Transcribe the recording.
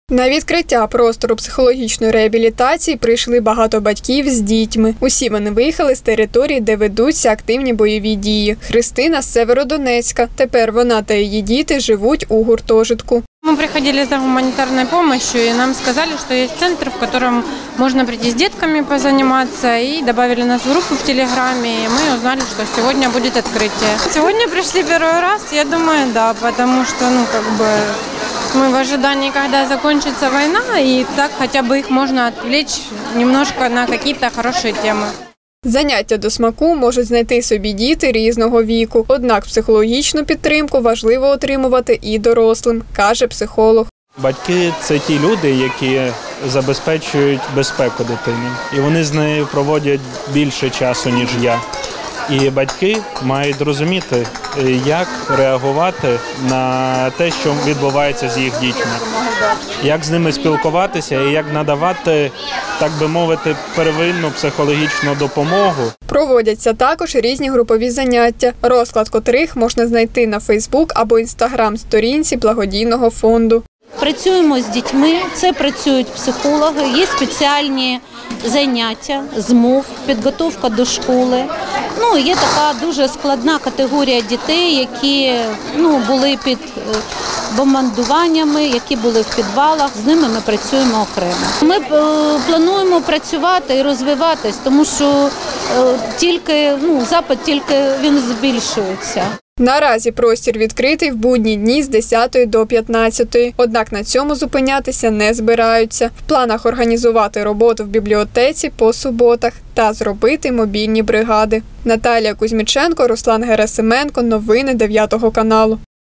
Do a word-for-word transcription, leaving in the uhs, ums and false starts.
На відкриття простору психологічної реабілітації прийшли багато батьків з дітьми. Усі вони виїхали з території, де ведуться активні бойові дії. Христина з Северодонецька. Тепер вона та її діти живуть у гуртожитку. Мы приходили за гуманитарной помощью, и нам сказали, что есть центр, в котором можно прийти с детками позаниматься, и добавили нас в группу в Телеграме, и мы узнали, что сегодня будет открытие. Сегодня пришли первый раз, я думаю, да, потому что, ну, как бы, мы в ожидании, когда закончится война, и так хотя бы их можно отвлечь немножко на какие-то хорошие темы. Заняття до смаку можуть знайти собі діти різного віку. Однак психологічну підтримку важливо отримувати і дорослим, каже психолог. Батьки – це ті люди, які забезпечують безпеку дитини. І вони з нею проводять більше часу, ніж я. І батьки мають розуміти, як реагувати на те, що відбувається з їх дітьми. Як з ними спілкуватися і як надавати, так би мовити, первинну психологічну допомогу. Проводяться також різні групові заняття, розклад котрих можна знайти на Фейсбук або Інстаграм-сторінці благодійного фонду. Працюємо з дітьми, це працюють психологи, є спеціальні заняття з мов, підготовка до школи. Ну, є така дуже складна категорія дітей, які ну, були під бомбардуваннями, які були в підвалах. З ними ми працюємо окремо. Ми е, плануємо працювати і розвиватись, тому що е, тільки, ну, запит тільки він збільшується. Наразі простір відкритий в будні дні з десятої до п'ятнадцятої. Однак на цьому зупинятися не збираються. В планах організувати роботу в бібліотеці по суботах та зробити мобільні бригади. Наталія Кузьміченко, Руслан Герасименко. Новини дев'ятого каналу.